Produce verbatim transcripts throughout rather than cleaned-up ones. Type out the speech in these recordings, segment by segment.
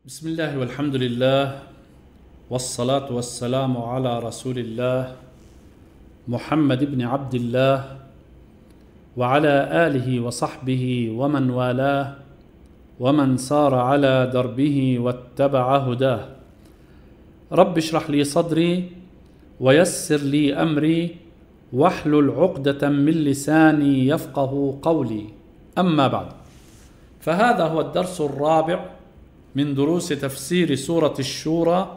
بسم الله والحمد لله والصلاة والسلام على رسول الله محمد بن عبد الله وعلى آله وصحبه ومن والاه ومن سار على دربه واتبع هداه. رب اشرح لي صدري ويسر لي أمري واحلل عقدة من لساني يفقه قولي. أما بعد، فهذا هو الدرس الرابع من دروس تفسير سورة الشورى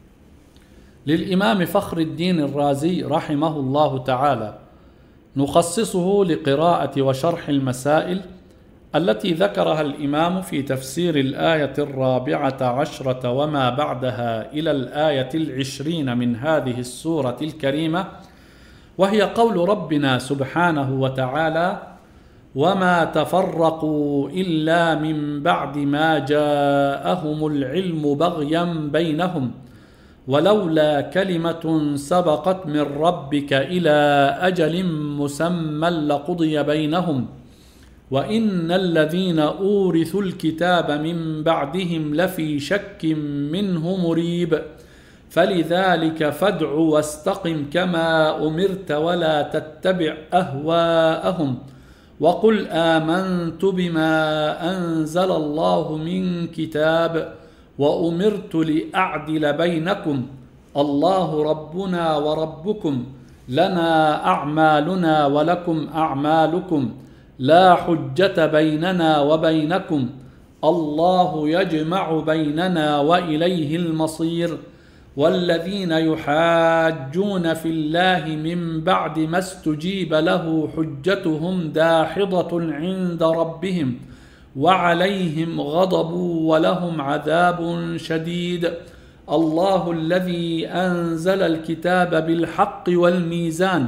للإمام فخر الدين الرازي رحمه الله تعالى، نخصصه لقراءة وشرح المسائل التي ذكرها الإمام في تفسير الآية الرابعة عشرة وما بعدها إلى الآية العشرين من هذه السورة الكريمة، وهي قول ربنا سبحانه وتعالى: وما تفرقوا إلا من بعد ما جاءهم العلم بغيا بينهم ولولا كلمة سبقت من ربك إلى أجل مسمى لقضي بينهم وإن الذين أورثوا الكتاب من بعدهم لفي شك منه مريب فلذلك فادع واستقم كما أمرت ولا تتبع أهواءهم وقل آمنت بما أنزل الله من كتاب وأمرت لأعدل بينكم الله ربنا وربكم لنا أعمالنا ولكم أعمالكم لا حجة بيننا وبينكم الله يجمع بيننا وإليه المصير والذين يحاجون في الله من بعد ما استجيب له حجتهم داحضة عند ربهم وعليهم غضب ولهم عذاب شديد الله الذي أنزل الكتاب بالحق والميزان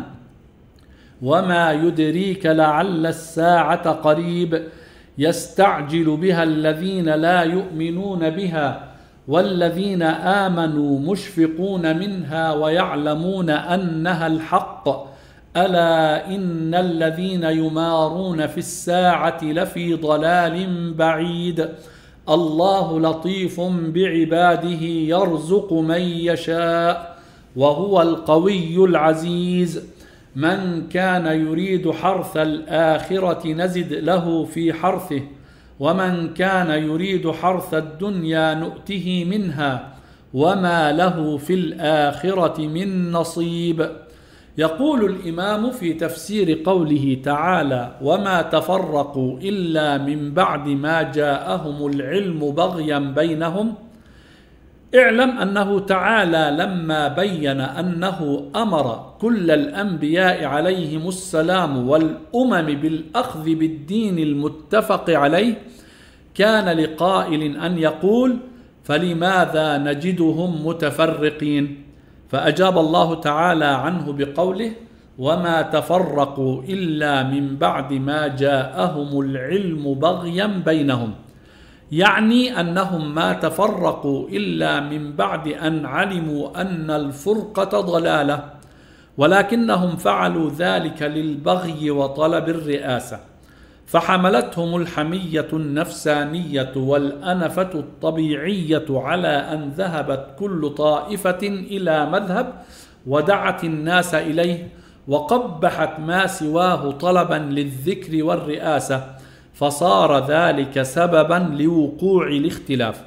وما يدريك لعل الساعة قريب يستعجل بها الذين لا يؤمنون بها والذين آمنوا مشفقون منها ويعلمون أنها الحق ألا إن الذين يمارون في الساعة لفي ضلال بعيد الله لطيف بعباده يرزق من يشاء وهو القوي العزيز من كان يريد حرث الآخرة نزد له في حرثه ومن كان يريد حرث الدنيا نؤته منها وما له في الآخرة من نصيب. يقول الإمام في تفسير قوله تعالى: وما تفرقوا إلا من بعد ما جاءهم العلم بغيا بينهم، اعلم أنه تعالى لما بين أنه أمر كل الأنبياء عليهم السلام والأمم بالأخذ بالدين المتفق عليه، كان لقائل أن يقول: فلماذا نجدهم متفرقين؟ فأجاب الله تعالى عنه بقوله: وما تفرقوا إلا من بعد ما جاءهم العلم بغيا بينهم، يعني أنهم ما تفرقوا إلا من بعد أن علموا أن الفرقة ضلالة، ولكنهم فعلوا ذلك للبغي وطلب الرئاسة، فحملتهم الحمية النفسانية والأنفة الطبيعية على أن ذهبت كل طائفة إلى مذهب ودعت الناس إليه وقبحت ما سواه طلبا للذكر والرئاسة، فصار ذلك سببا لوقوع الاختلاف.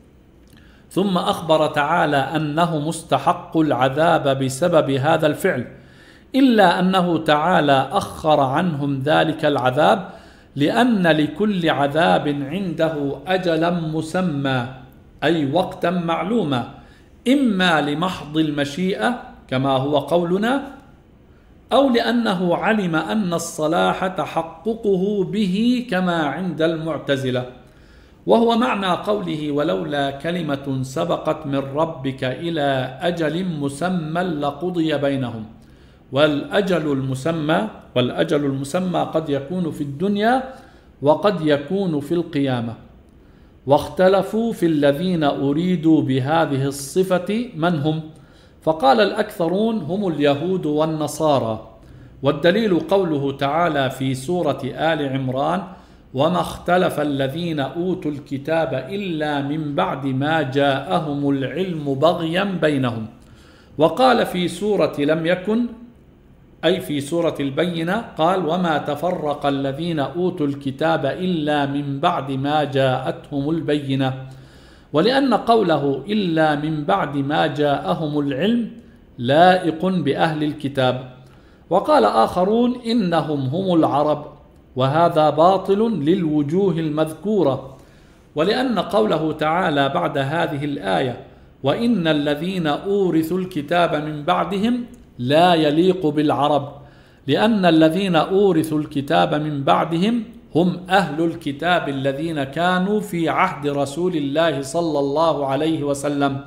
ثم أخبر تعالى أنه مستحق العذاب بسبب هذا الفعل، إلا أنه تعالى أخر عنهم ذلك العذاب لأن لكل عذاب عنده أجلا مسمى، أي وقتا معلوما، إما لمحض المشيئة كما هو قولنا، أو لأنه علم أن الصلاح تحققه به كما عند المعتزلة، وهو معنى قوله: ولولا كلمة سبقت من ربك إلى أجل مسمى لقضي بينهم. والأجل المسمى والأجل المسمى قد يكون في الدنيا وقد يكون في القيامة، واختلفوا في الذين أريدوا بهذه الصفة من هم، فقال الأكثرون هم اليهود والنصارى، والدليل قوله تعالى في سورة آل عمران: وما اختلف الذين أوتوا الكتاب إلا من بعد ما جاءهم العلم بغيا بينهم. وقال في سورة لم يكن، أي في سورة البينة، قال وما تفرق الذين أوتوا الكتاب إلا من بعد ما جاءتهم البينة. ولأن قوله إلا من بعد ما جاءهم العلم لائق بأهل الكتاب. وقال آخرون إنهم هم العرب، وهذا باطل للوجوه المذكورة. ولأن قوله تعالى بعد هذه الآية وإن الذين أورثوا الكتاب من بعدهم لا يليق بالعرب، لأن الذين أورثوا الكتاب من بعدهم هم أهل الكتاب الذين كانوا في عهد رسول الله صلى الله عليه وسلم.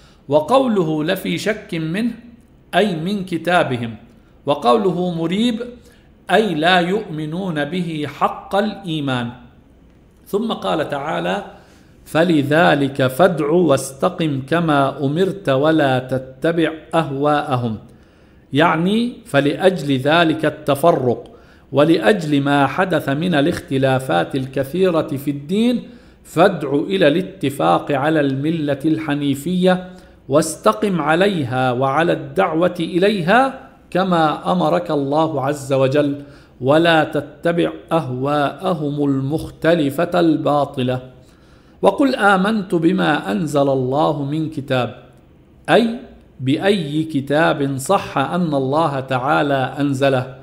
وقوله لفي شك منه أي من كتابهم، وقوله مريب أي لا يؤمنون به حق الإيمان. ثم قال تعالى فلذلك فادع واستقم كما أمرت ولا تتبع أهواءهم، يعني فلأجل ذلك التفرق ولأجل ما حدث من الاختلافات الكثيرة في الدين فادع إلى الاتفاق على الملة الحنيفية واستقم عليها وعلى الدعوة إليها كما أمرك الله عز وجل، ولا تتبع أهواءهم المختلفة الباطلة. وقل آمنت بما أنزل الله من كتاب، أي بأي كتاب صح أن الله تعالى أنزله،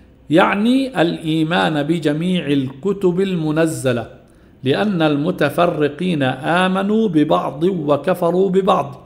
يعني الإيمان بجميع الكتب المنزلة، لأن المتفرقين آمنوا ببعض وكفروا ببعض.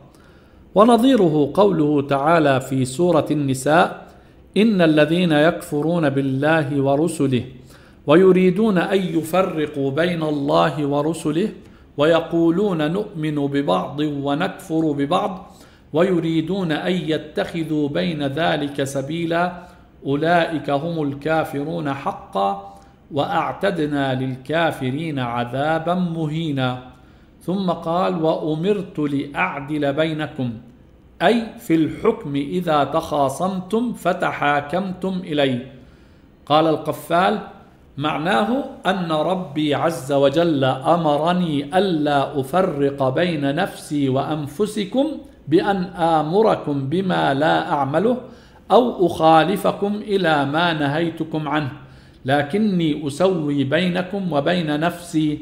ونظيره قوله تعالى في سورة النساء إن الذين يكفرون بالله ورسله ويريدون أن يفرقوا بين الله ورسله ويقولون نؤمن ببعض ونكفر ببعض ويريدون أن يتخذوا بين ذلك سبيلا أولئك هم الكافرون حقا وأعتدنا للكافرين عذابا مهينا. ثم قال وأمرت لأعدل بينكم، أي في الحكم إذا تخاصمتم فتحاكمتم إليه. قال القفال معناه أن ربي عز وجل أمرني ألا أفرق بين نفسي وأنفسكم بأن آمركم بما لا أعمله أو أخالفكم إلى ما نهيتكم عنه، لكني أسوي بينكم وبين نفسي،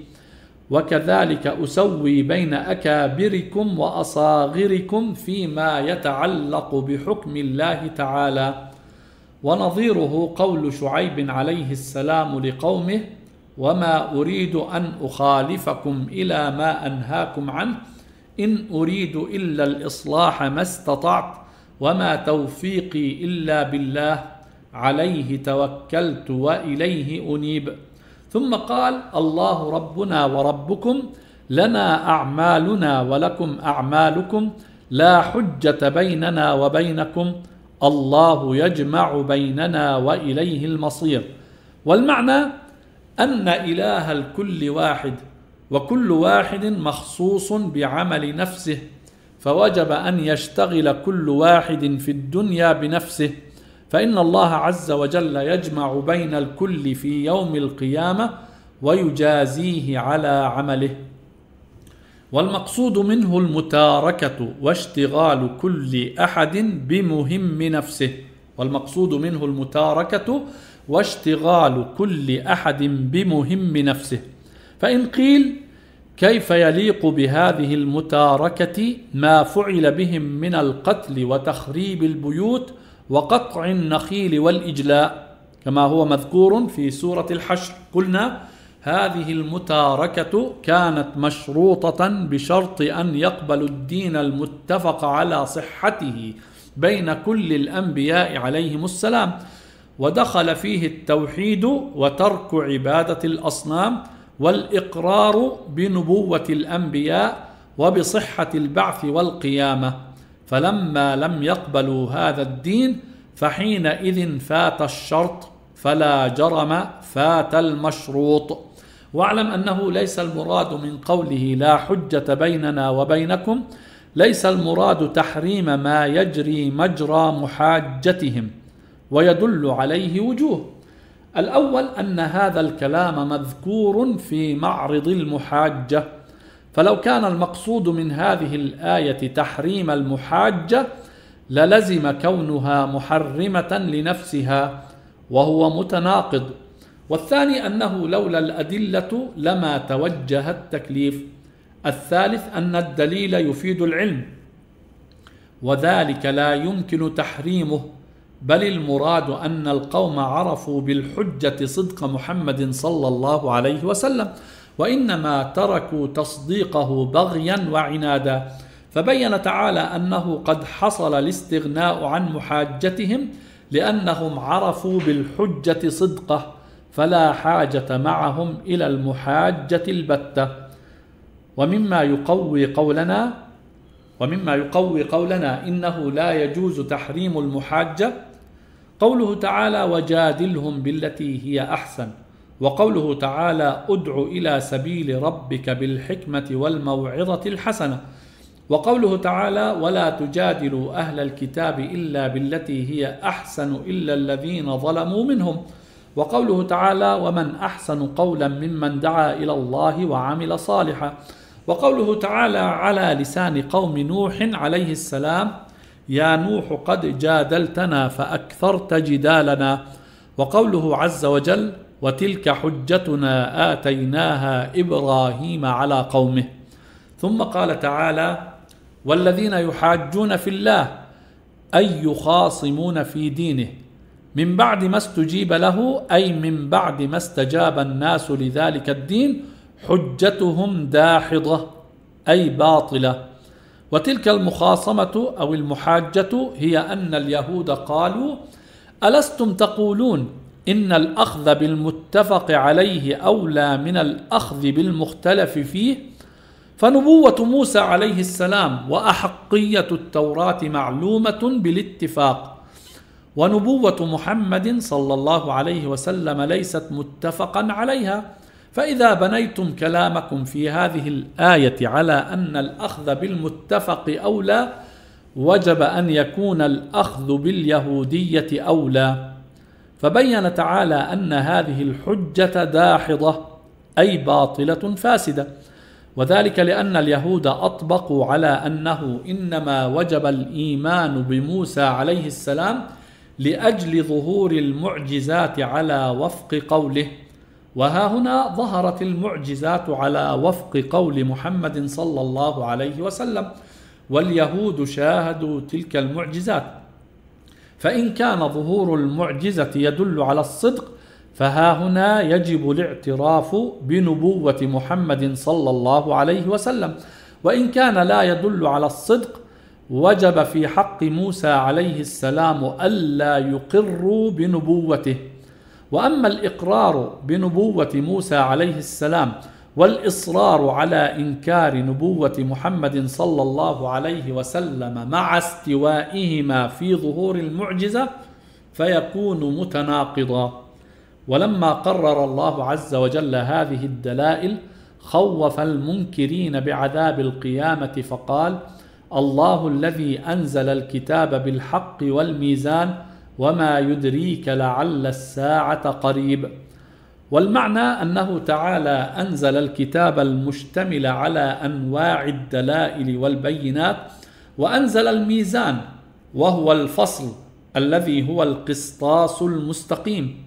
وكذلك أسوي بين أكابركم وأصاغركم فيما يتعلق بحكم الله تعالى. ونظيره قول شعيب عليه السلام لقومه وما أريد أن أخالفكم إلى ما أنهاكم عنه إن أريد إلا الإصلاح ما استطعت وما توفيقي إلا بالله عليه توكلت وإليه أنيب. ثم قال الله ربنا وربكم لنا أعمالنا ولكم أعمالكم لا حجة بيننا وبينكم الله يجمع بيننا وإليه المصير. والمعنى أن إله الكل واحد، وكل واحد مخصوص بعمل نفسه، فوجب أن يشتغل كل واحد في الدنيا بنفسه، فإن الله عز وجل يجمع بين الكل في يوم القيامة ويجازيه على عمله. والمقصود منه المتاركة واشتغال كل أحد بمهم نفسه والمقصود منه المتاركة واشتغال كل أحد بمهم نفسه. فإن قيل كيف يليق بهذه المتاركة ما فعل بهم من القتل وتخريب البيوت وقطع النخيل والإجلاء كما هو مذكور في سورة الحشر؟ قلنا هذه المتاركة كانت مشروطة بشرط أن يقبلوا الدين المتفق على صحته بين كل الأنبياء عليهم السلام، ودخل فيه التوحيد وترك عبادة الأصنام والإقرار بنبوة الأنبياء وبصحة البعث والقيامة. فلما لم يقبلوا هذا الدين فحينئذ فات الشرط، فلا جرم فات المشروط. واعلم أنه ليس المراد من قوله لا حجة بيننا وبينكم ليس المراد تحريم ما يجري مجرى محاجتهم، ويدل عليه وجوه. الأول أن هذا الكلام مذكور في معرض المحاجة، فلو كان المقصود من هذه الآية تحريم المحاجة للزم كونها محرمة لنفسها وهو متناقض. والثاني أنه لولا الأدلة لما توجه التكليف. الثالث أن الدليل يفيد العلم، وذلك لا يمكن تحريمه، بل المراد أن القوم عرفوا بالحجة صدق محمد صلى الله عليه وسلم، وإنما تركوا تصديقه بغيا وعنادا. فبين تعالى أنه قد حصل الاستغناء عن محاجتهم لأنهم عرفوا بالحجة صدقه، فلا حاجة معهم إلى المحاجة البتة. ومما يقوي قولنا ومما يقوي قولنا إنه لا يجوز تحريم المحاجة قوله تعالى: وجادلهم بالتي هي أحسن، وقوله تعالى: ادع إلى سبيل ربك بالحكمة والموعظة الحسنة، وقوله تعالى: ولا تجادلوا أهل الكتاب إلا بالتي هي أحسن إلا الذين ظلموا منهم، وقوله تعالى: ومن أحسن قولا ممن دعا إلى الله وعمل صالحا، وقوله تعالى على لسان قوم نوح عليه السلام: يا نوح قد جادلتنا فأكثرت جدالنا، وقوله عز وجل: وتلك حجتنا آتيناها إبراهيم على قومه. ثم قال تعالى: والذين يحاجون في الله أي يخاصمون في دينه من بعد ما استجيب له، أي من بعد ما استجاب الناس لذلك الدين، حجتهم داحضة أي باطلة. وتلك المخاصمة أو المحاجة هي أن اليهود قالوا: ألستم تقولون إن الأخذ بالمتفق عليه أولى من الأخذ بالمختلف فيه؟ فنبوة موسى عليه السلام وأحقية التوراة معلومة بالاتفاق، ونبوة محمد صلى الله عليه وسلم ليست متفقا عليها. فإذا بنيتم كلامكم في هذه الآية على أن الأخذ بالمتفق أولى، وجب أن يكون الأخذ باليهودية أولى. فبين تعالى أن هذه الحجة داحضة أي باطلة فاسدة، وذلك لأن اليهود أطبقوا على أنه إنما وجب الإيمان بموسى عليه السلام لأجل ظهور المعجزات على وفق قوله، وها هنا ظهرت المعجزات على وفق قول محمد صلى الله عليه وسلم، واليهود شاهدوا تلك المعجزات. فإن كان ظهور المعجزة يدل على الصدق، فها هنا يجب الاعتراف بنبوة محمد صلى الله عليه وسلم، وإن كان لا يدل على الصدق وجب في حق موسى عليه السلام ألا يقروا بنبوته. وأما الإقرار بنبوة موسى عليه السلام والإصرار على إنكار نبوة محمد صلى الله عليه وسلم مع استوائهما في ظهور المعجزة فيكون متناقضا. ولما قرر الله عز وجل هذه الدلائل خوف المنكرين بعذاب القيامة فقال: الله الذي أنزل الكتاب بالحق والميزان وما يدريك لعل الساعة قريب. والمعنى أنه تعالى أنزل الكتاب المشتمل على أنواع الدلائل والبينات، وأنزل الميزان وهو الفصل الذي هو القسطاس المستقيم،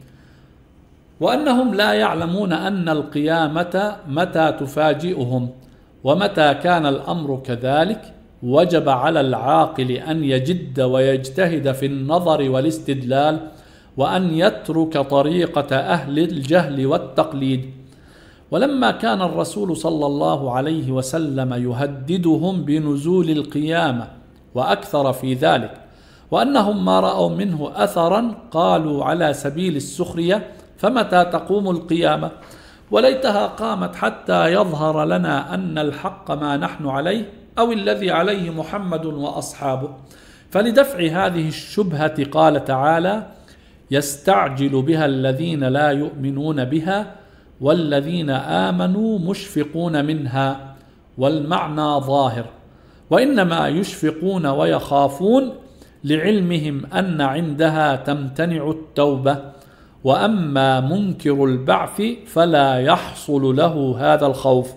وأنهم لا يعلمون أن القيامة متى تفاجئهم. ومتى كان الأمر كذلك وجب على العاقل أن يجد ويجتهد في النظر والاستدلال، وأن يترك طريقة أهل الجهل والتقليد. ولما كان الرسول صلى الله عليه وسلم يهددهم بنزول القيامة وأكثر في ذلك، وأنهم ما رأوا منه أثرا قالوا على سبيل السخرية: فمتى تقوم القيامة؟ وليتها قامت حتى يظهر لنا أن الحق ما نحن عليه أو الذي عليه محمد وأصحابه. فلدفع هذه الشبهة قال تعالى: يستعجل بها الذين لا يؤمنون بها والذين آمنوا مشفقون منها. والمعنى ظاهر، وإنما يشفقون ويخافون لعلمهم أن عندها تمتنع التوبة، وأما منكر البعث فلا يحصل له هذا الخوف.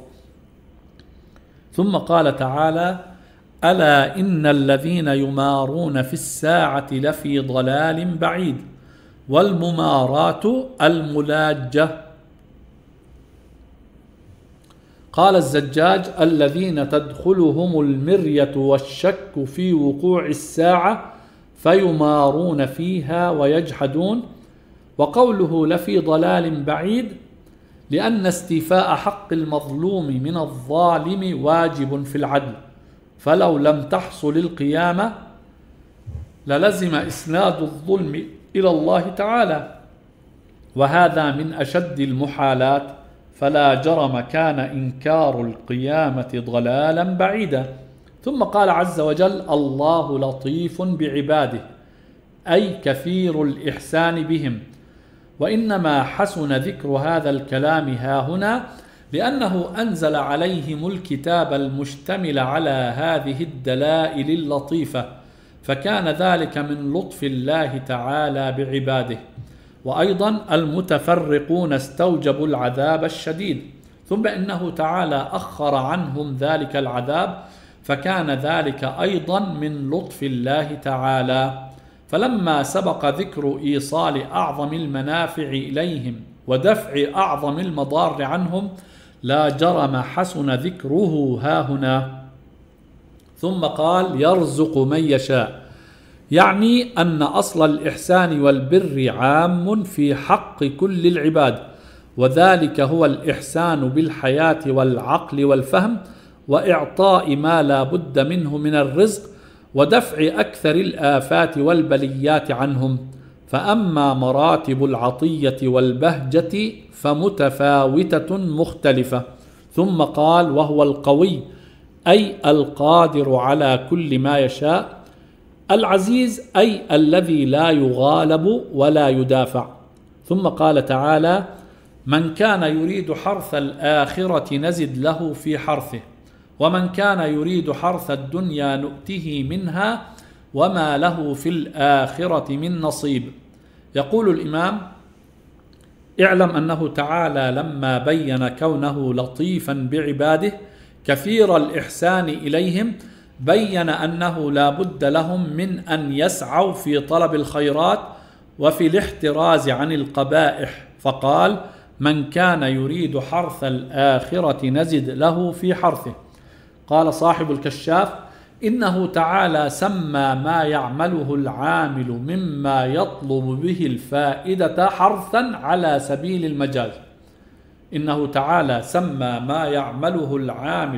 ثم قال تعالى: ألا إن الذين يمارون في الساعة لفي ضلال بعيد. والممارات الملاجة. قال الزجاج: الذين تدخلهم المرية والشك في وقوع الساعة فيمارون فيها ويجحدون. وقوله لفي ضلال بعيد لأن استيفاء حق المظلوم من الظالم واجب في العدل، فلو لم تحصل القيامة للزم إسناد الظلم إلى الله تعالى، وهذا من أشد المحالات، فلا جرم كان إنكار القيامة ضلالا بعيدا. ثم قال عز وجل: الله لطيف بعباده، أي كثير الإحسان بهم. وإنما حسن ذكر هذا الكلام هاهنا لأنه أنزل عليهم الكتاب المشتمل على هذه الدلائل اللطيفة، فكان ذلك من لطف الله تعالى بعباده. وأيضا المتفرقون استوجبوا العذاب الشديد، ثم إنه تعالى أخر عنهم ذلك العذاب، فكان ذلك أيضا من لطف الله تعالى. فلما سبق ذكر إيصال أعظم المنافع إليهم ودفع أعظم المضار عنهم لا جرم حسن ذكره هاهنا. ثم قال: يرزق من يشاء، يعني أن أصل الإحسان والبر عام في حق كل العباد، وذلك هو الإحسان بالحياة والعقل والفهم، وإعطاء ما لا بد منه من الرزق، ودفع أكثر الآفات والبليات عنهم. فأما مراتب العطية والبهجة فمتفاوتة مختلفة. ثم قال: وهو القوي، أي القادر على كل ما يشاء، العزيز، أي الذي لا يغالب ولا يدافع. ثم قال تعالى: من كان يريد حرث الآخرة نزد له في حرثه، ومن كان يريد حرث الدنيا نؤته منها وما له في الآخرة من نصيب. يقول الإمام: اعلم أنه تعالى لما بين كونه لطيفا بعباده كثير الإحسان إليهم بين أنه لا بد لهم من أن يسعوا في طلب الخيرات وفي الاحتراز عن القبائح، فقال: من كان يريد حرث الآخرة نزد له في حرثه. قال صاحب الكشاف: إنه تعالى سمى ما يعمله العامل مما يطلب به الفائدة حرثا على سبيل المجاز. إنه تعالى سمى ما يعمله العامل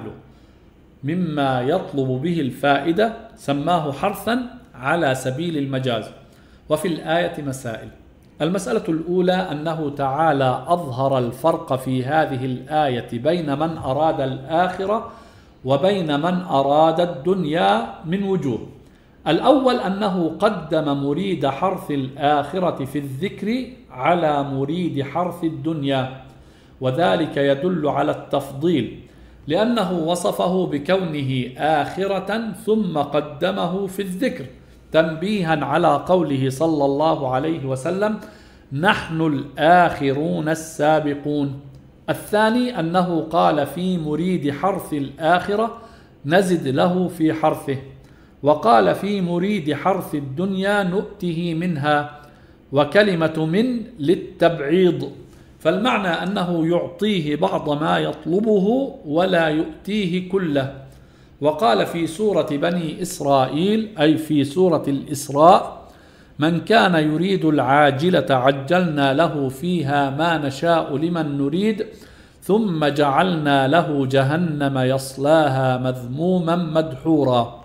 مما يطلب به الفائدة سماه حرثا على سبيل المجاز. وفي الآية مسائل. المسألة الأولى أنه تعالى أظهر الفرق في هذه الآية بين من أراد الآخرة وبين من أراد الدنيا من وجوه. الأول أنه قدم مريد حرث الآخرة في الذكر على مريد حرث الدنيا، وذلك يدل على التفضيل، لأنه وصفه بكونه آخرة ثم قدمه في الذكر تنبيها على قوله صلى الله عليه وسلم: نحن الآخرون السابقون. الثاني أنه قال في مريد حرث الآخرة نزد له في حرثه، وقال في مريد حرث الدنيا نؤته منها، وكلمة من للتبعيض، فالمعنى أنه يعطيه بعض ما يطلبه ولا يؤتيه كله. وقال في سورة بني إسرائيل أي في سورة الإسراء: من كان يريد العاجلة عجلنا له فيها ما نشاء لمن نريد ثم جعلنا له جهنم يصلاها مذموما مدحورا.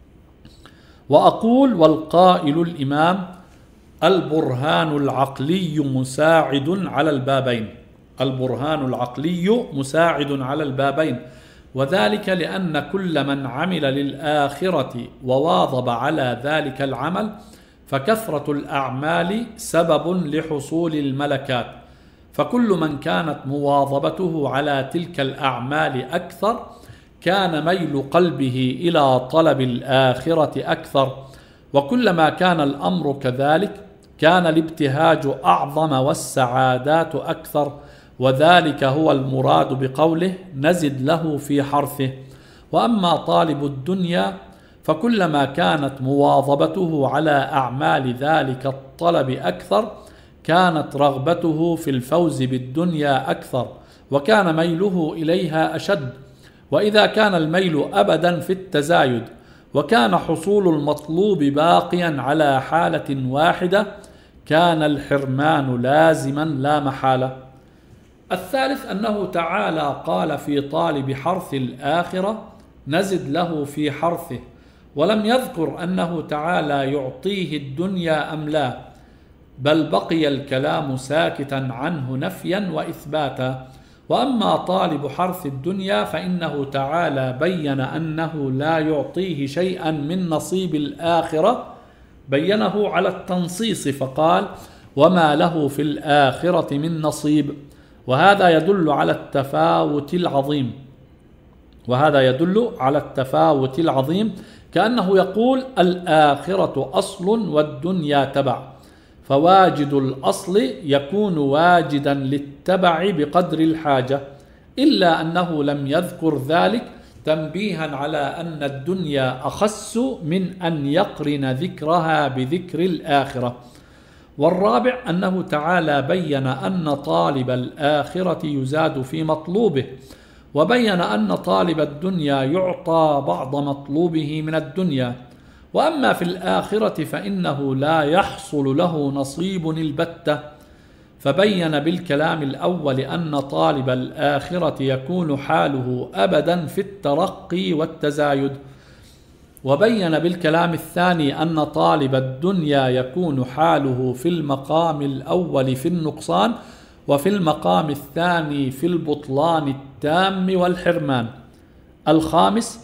وأقول والقائل الإمام: البرهان العقلي مساعد على البابين. البرهان العقلي مساعد على البابين، وذلك لأن كل من عمل للآخرة وواظب على ذلك العمل فكثرة الأعمال سبب لحصول الملكات، فكل من كانت مواظبته على تلك الأعمال أكثر كان ميل قلبه إلى طلب الآخرة أكثر، وكلما كان الأمر كذلك كان الابتهاج أعظم والسعادات أكثر، وذلك هو المراد بقوله نزد له في حرثه. وأما طالب الدنيا فكلما كانت مواظبته على أعمال ذلك الطلب أكثر كانت رغبته في الفوز بالدنيا أكثر، وكان ميله إليها أشد. وإذا كان الميل أبدا في التزايد وكان حصول المطلوب باقيا على حالة واحدة كان الحرمان لازما لا محالة. الثالث أنه تعالى قال في طالب حرث الآخرة نزد له في حرثه، ولم يذكر أنه تعالى يعطيه الدنيا أم لا، بل بقي الكلام ساكتا عنه نفيا وإثباتا. وأما طالب حرث الدنيا فإنه تعالى بين أنه لا يعطيه شيئا من نصيب الآخرة، بينه على التنصيص فقال وما له في الآخرة من نصيب، وهذا يدل على التفاوت العظيم وهذا يدل على التفاوت العظيم كأنه يقول الآخرة أصل والدنيا تبع، فواجد الأصل يكون واجدا للتبع بقدر الحاجة، إلا أنه لم يذكر ذلك تنبيها على أن الدنيا أخص من أن يقرن ذكرها بذكر الآخرة. والرابع أنه تعالى بين أن طالب الآخرة يزاد في مطلوبه، وبين أن طالب الدنيا يعطى بعض مطلوبه من الدنيا، وأما في الآخرة فإنه لا يحصل له نصيب البتة، فبين بالكلام الأول أن طالب الآخرة يكون حاله أبدا في الترقي والتزايد، وبين بالكلام الثاني أن طالب الدنيا يكون حاله في المقام الأول في النقصان، وفي المقام الثاني في البطلان التام والحرمان. الخامس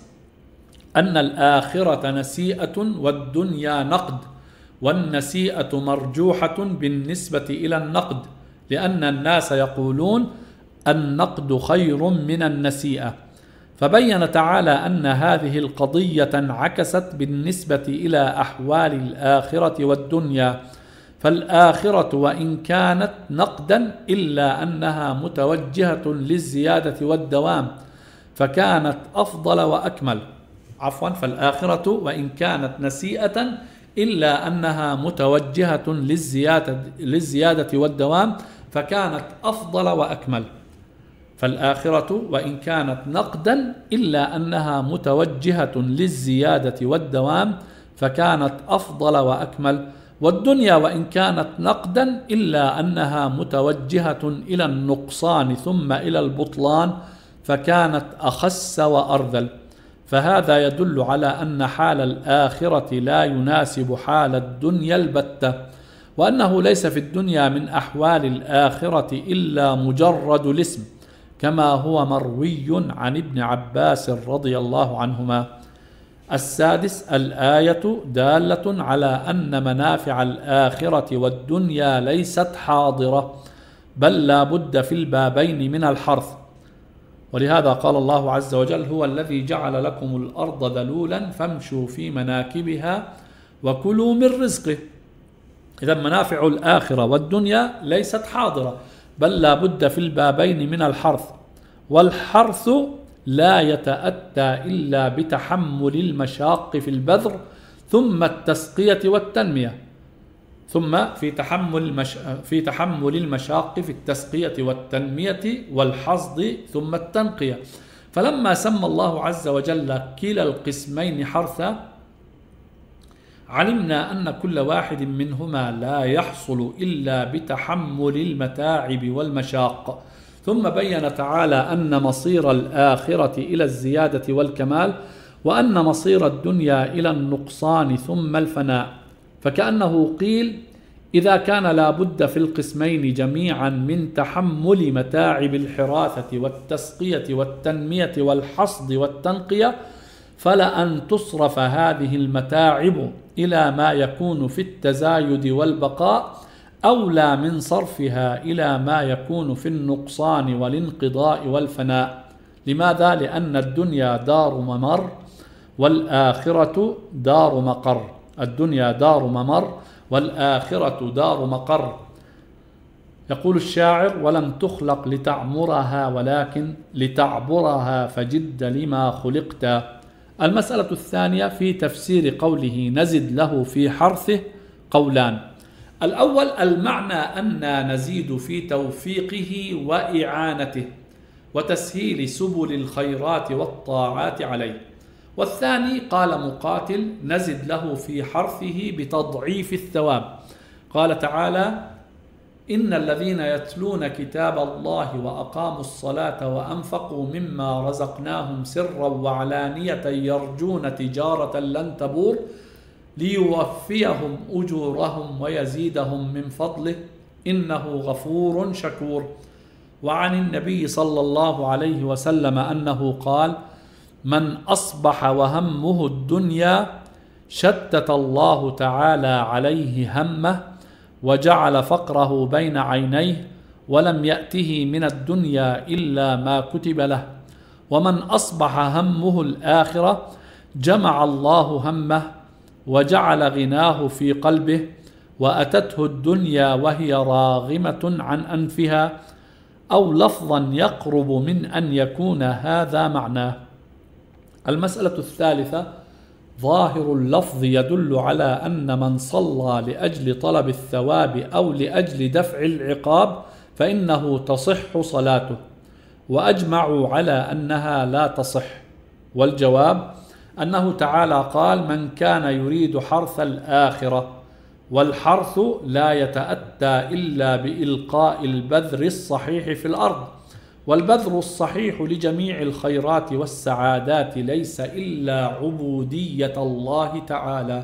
أن الآخرة نسيئة والدنيا نقد، والنسيئة مرجوحة بالنسبة إلى النقد، لأن الناس يقولون النقد خير من النسيئة. فبين تعالى أن هذه القضية انعكست بالنسبة إلى أحوال الآخرة والدنيا، فالآخرة وإن كانت نقدا إلا أنها متوجهة للزيادة والدوام فكانت أفضل وأكمل عفوا فالآخرة وإن كانت نسيئة إلا أنها متوجهة للزيادة, للزيادة والدوام فكانت أفضل وأكمل فالآخرة وإن كانت نقدا إلا أنها متوجهة للزيادة والدوام فكانت أفضل وأكمل، والدنيا وإن كانت نقدا إلا أنها متوجهة إلى النقصان ثم إلى البطلان فكانت أخس وأرذل. فهذا يدل على أن حال الآخرة لا يناسب حال الدنيا البتة، وأنه ليس في الدنيا من أحوال الآخرة إلا مجرد الاسم، كما هو مروي عن ابن عباس رضي الله عنهما. السادس الآية دالة على أن منافع الآخرة والدنيا ليست حاضرة، بل لا بد في البابين من الحرث، ولهذا قال الله عز وجل هو الذي جعل لكم الأرض ذلولا فامشوا في مناكبها وكلوا من رزقه. إذا منافع الآخرة والدنيا ليست حاضرة، بل لا بد في البابين من الحرث، والحرث لا يتأتى إلا بتحمل المشاق في البذر ثم التسقية والتنمية ثم في تحمل المش... في تحمل المشاق في التسقية والتنمية والحصد ثم التنقية. فلما سمى الله عز وجل كلا القسمين حرثا علمنا أن كل واحد منهما لا يحصل إلا بتحمل المتاعب والمشاق. ثم بين تعالى أن مصير الآخرة إلى الزيادة والكمال، وأن مصير الدنيا إلى النقصان ثم الفناء، فكأنه قيل إذا كان لا بد في القسمين جميعا من تحمل متاعب الحراثة والتسقية والتنمية والحصد والتنقية، فلأن تصرف هذه المتاعب إلى ما يكون في التزايد والبقاء أولى من صرفها إلى ما يكون في النقصان والانقضاء والفناء. لماذا؟ لأن الدنيا دار ممر والآخرة دار مقر. الدنيا دار ممر والآخرة دار مقر. يقول الشاعر: ولم تخلق لتعمرها ولكن لتعبرها فجد لما خلقت. المسألة الثانية في تفسير قوله نزد له في حرثه قولان. الأول: المعنى أن نزيد في توفيقه وإعانته وتسهيل سبل الخيرات والطاعات عليه. والثاني: قال مقاتل: نزد له في حرثه بتضعيف الثواب. قال تعالى: إن الذين يتلون كتاب الله وأقاموا الصلاة وأنفقوا مما رزقناهم سرا وعلانية يرجون تجارة لن تبور ليوفيهم أجورهم ويزيدهم من فضله إنه غفور شكور. وعن النبي صلى الله عليه وسلم أنه قال: من أصبح وهمه الدنيا شتت الله تعالى عليه همه وجعل فقره بين عينيه ولم يأته من الدنيا إلا ما كتب له. ومن أصبح همه الآخرة جمع الله همه وجعل غناه في قلبه وأتته الدنيا وهي راغمة عن أنفها، أو لفظا يقرب من أن يكون هذا معناه. المسألة الثالثة: ظاهر اللفظ يدل على أن من صلى لأجل طلب الثواب أو لأجل دفع العقاب فإنه تصح صلاته، وأجمعوا على أنها لا تصح. والجواب أنه تعالى قال: من كان يريد حرث الآخرة، والحرث لا يتأتى إلا بإلقاء البذر الصحيح في الأرض، والبذر الصحيح لجميع الخيرات والسعادات ليس إلا عبودية الله تعالى.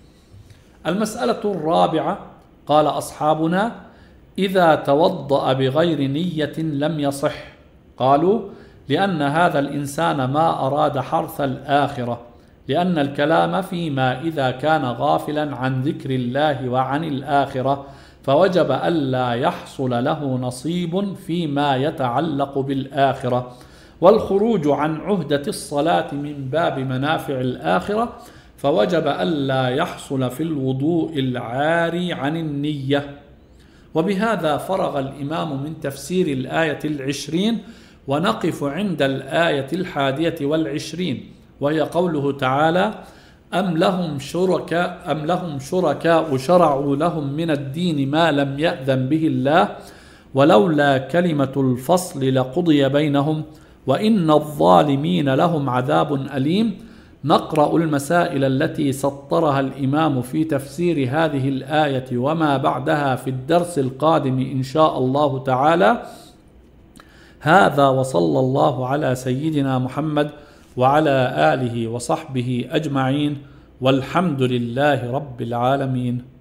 المسألة الرابعة: قال أصحابنا: إذا توضأ بغير نية لم يصح. قالوا: لأن هذا الإنسان ما أراد حرث الآخرة، لأن الكلام فيما إذا كان غافلا عن ذكر الله وعن الآخرة فوجب ألا يحصل له نصيب فيما يتعلق بالآخرة، والخروج عن عهدة الصلاة من باب منافع الآخرة فوجب ألا يحصل في الوضوء العاري عن النية. وبهذا فرغ الإمام من تفسير الآية العشرين، ونقف عند الآية الحادية والعشرين، وهي قوله تعالى: أم لهم شركاء أم لهم شركاء شرعوا لهم من الدين ما لم يأذن به الله ولولا كلمة الفصل لقضي بينهم وإن الظالمين لهم عذاب أليم. نقرأ المسائل التي سطرها الإمام في تفسير هذه الآية وما بعدها في الدرس القادم إن شاء الله تعالى. هذا وصلى الله على سيدنا محمد وعلى آله وصحبه أجمعين، والحمد لله رب العالمين.